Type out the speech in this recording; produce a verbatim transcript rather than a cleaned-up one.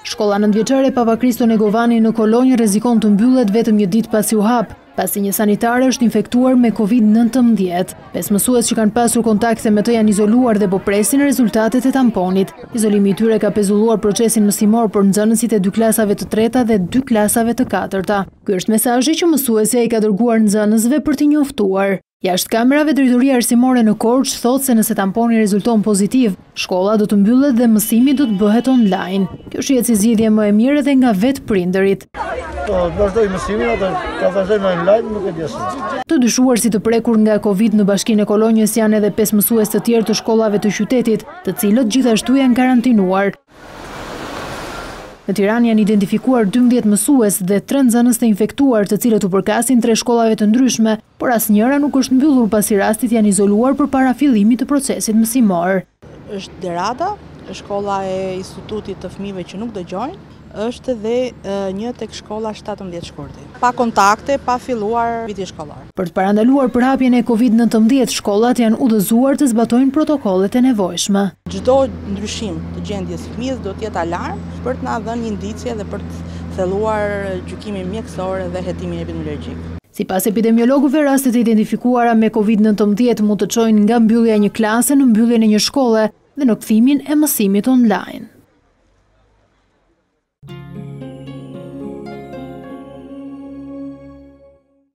Shkolla nëntëvjeçare Papa Kristo Negovani në Kolonjë rrezikon të mbyllet vetëm një ditë pasi u hap, pasi një sanitare është infektuar me kovid nëntëmbëdhjetë. Pesë mësues që kanë pasur kontakte me të janë izoluar dhe po presin rezultatet e tamponit. Izolimi i tyre ka pezulluar procesin mësimor për nxënësit e dy klasave të treta dhe dy klasave të katërta. Ky është mesazhi që mësuesja i ka dërguar nxënësve për t'i njoftuar. Jashtë kamerave, Drejtoria Arsimore në Korçë thotë se nëse tamponi rezulton pozitiv, shkolla do të mbyllet dhe mësimi do të bëhet online. Kjo shihet si zgjidhje më e mirë edhe nga vetë prindërit. Po, vazhdoj mësimin, atë ta vazhdojmë online, nuk e di asgjë. Të dyshuar si të prekur nga Covid në bashkinë e Kolonjës janë edhe pesë mësues të tjerë të shkollave të qytetit, të cilët gjithashtu janë karantinuar. Në Tiranë janë identifikuar dymbëdhjetë mësues dhe tre nxënës të infektuar, të cilët u përkasin tre shkollave të ndryshme, por asnjëra nuk është mbyllur pasi rastit janë izoluar përpara fillimit të procesit mësimor. Është derada, shkolla e institutit të fëmijëve që nuk dëgjojnë, është edhe një tek shkolla shtatëmbëdhjetë shkurti. Pa kontakte, pa filluar viti shkollar. Për të parandaluar përhapjen e kovid nëntëmbëdhjetë, shkollat janë udhëzuar të zbatojnë protokollet e nevojshme. Çdo ndryshim të gjendjes së fëmijës do të jetë alarm për të na dhënë një indicie dhe për të thelluar gjykimin mjekësor dhe hetimin epidemiologjik. Sipas epidemiologëve, rastet e identifikuara me kovid nëntëmbëdhjetë mund të çojnë nga mbyllja e një klase në mbylljen e një shkolle dhe në kthimin e mësimit online.